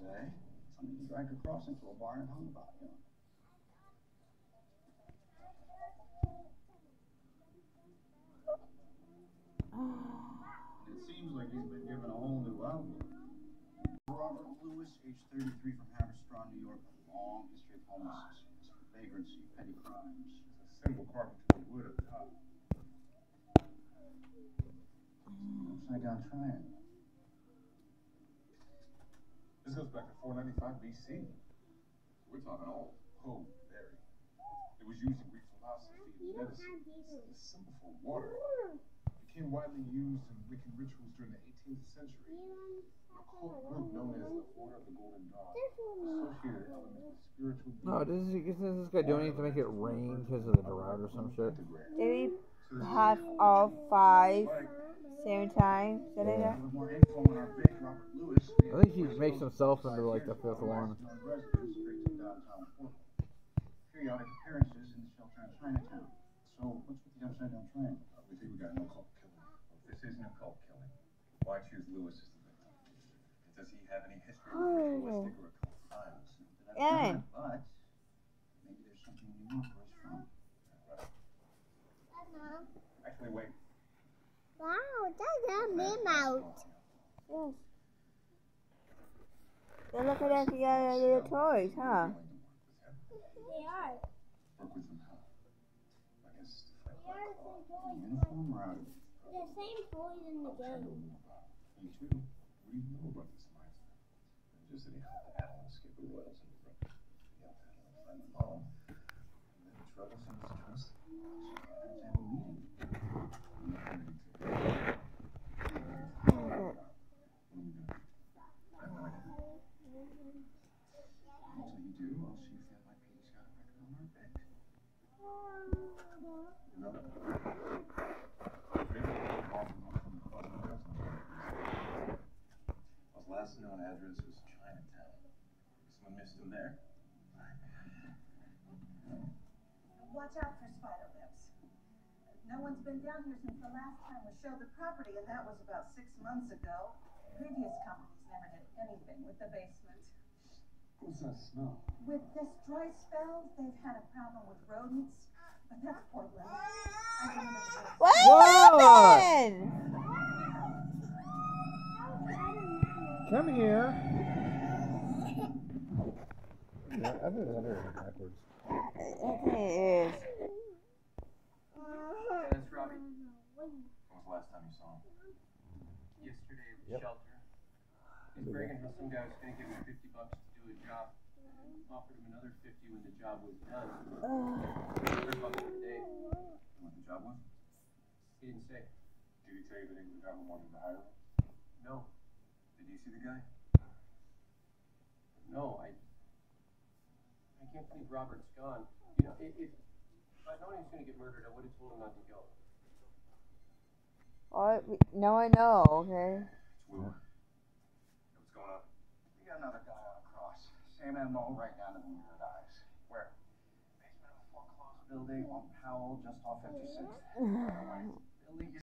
say. Something you drag across into a bar and hung about, you know. And it seems like he's been given a whole new outlook. Robert Lewis, age 33, from Haverstraw, New York, a long history of homelessness, vagrancy, petty crimes. It's a simple carpentry wood at the top. Upside down triangle. This goes back to 495 BC. We're talking old. Oh, very. It was used in Greek philosophy and medicine. It's a symbol for water. It became widely used in Wiccan rituals during the 18th century. An occult group known as the Order of the Golden Dawn associated elements with spiritual beings. No, does this guy do anything to make it rain because of the drought or some shit? Did he have all 5 same time? Did he? Yeah. With more info on our big Robert Lewis, I think he makes himself into like the 5th one. Periodic appearances in the shelter in Chinatown. So, what's with the upside down triangle? We think we got an occult killing. If this isn't a cult killing, why choose Lewis as the victim? Does he have any history of ritualistic or occult crimes? Yeah. But maybe there's something you want where he's from. Actually, wait. Wow, that's a mouth. Yes. They're looking at the little toys, huh? They are. Work with him how? I guess to fight They are the same toys. Uniform or out of it? The same toys in the game. Me too. What do you know about this mindset? just that he helped Adeline escape the royals and he helped Adeline find the mom. And then troublesome as trust. Last known address was Chinatown. Someone missed him there. Watch out for spider webs. No one's been down here since the last time we showed the property, and that was about 6 months ago. Previous companies never did anything with the basement. What's that smell? With this dry spell, they've had a problem with rodents, but that's Portland. I remember the What happened? Come here. Yeah, I think it's under backwards. I think it is. That's Robbie. When was the last time you saw him? Yesterday at the Yep. shelter. He's bragging how some guy was going to give him $50 to do a job. Offered him another 50 when the job was done. $100 a day. What the job was? He didn't say. Did he tell you that he was the guy who wanted to hire him? No. Did you see the guy? No, I can't believe Robert's gone. You know, if I'd known he was going to get murdered, I would have told him not to go. Oh, now I know, okay? It's Will. What's going on? We got another guy on a cross. Same MO, right down to the weird eyes. Where? Basement of a foreclosed building on Powell, just off 56th. Billy